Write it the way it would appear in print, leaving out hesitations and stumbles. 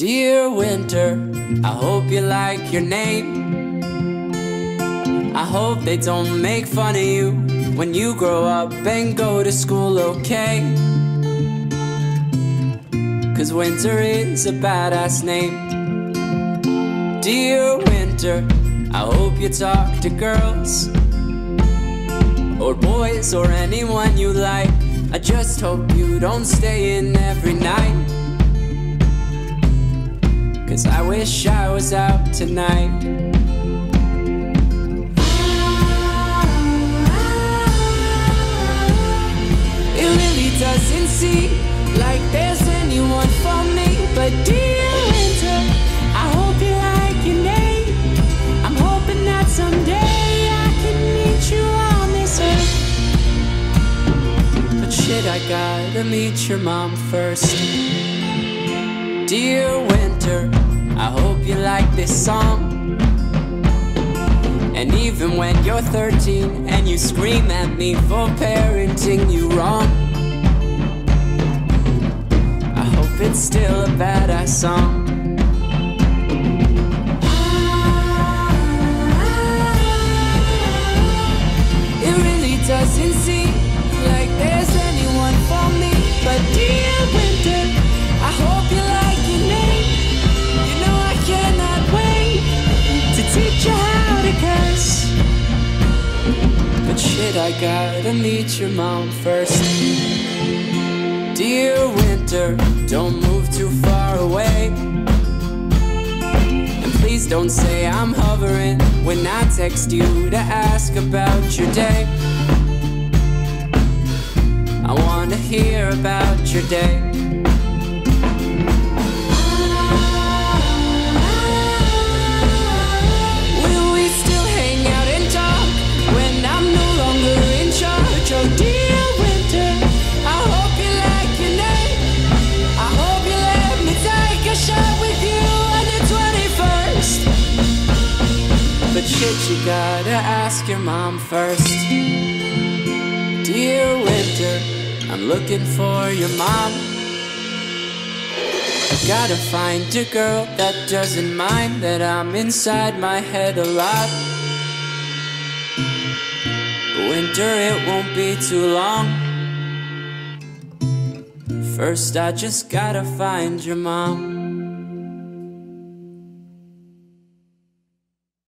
Dear winter, I hope you like your name. I hope they don't make fun of you when you grow up and go to school, okay? Cause winter is a badass name. Dear winter, I hope you talk to girls or boys or anyone you like. I just hope you don't stay in every night, cause I wish I was out tonight. It really doesn't seem like there's anyone for me. But dear winter, I hope you like your name. I'm hoping that someday I can meet you on this earth. But shit, I gotta meet your mom first. Dear winter, I hope you like this song. And even when you're 13 and you scream at me for parenting you wrong, I hope it's still a badass song. It really doesn't seem like there's anyone for me. But dear winter, I hope you like your name. You know I cannot wait to teach you how to curse. But shit, I gotta meet your mom first. Dear winter, don't move too far away. And please don't say I'm hovering when I text you to ask about your day. I wanna hear about your day. Will we still hang out and talk when I'm no longer in charge? Oh dear winter, I hope you like your name. I hope you let me take a shot with you on the 21st. But shit, you gotta ask your mom first. Dear winter, I'm looking for your mom. I gotta find a girl that doesn't mind that I'm inside my head a lot. Winter, it won't be too long. First, I just gotta find your mom.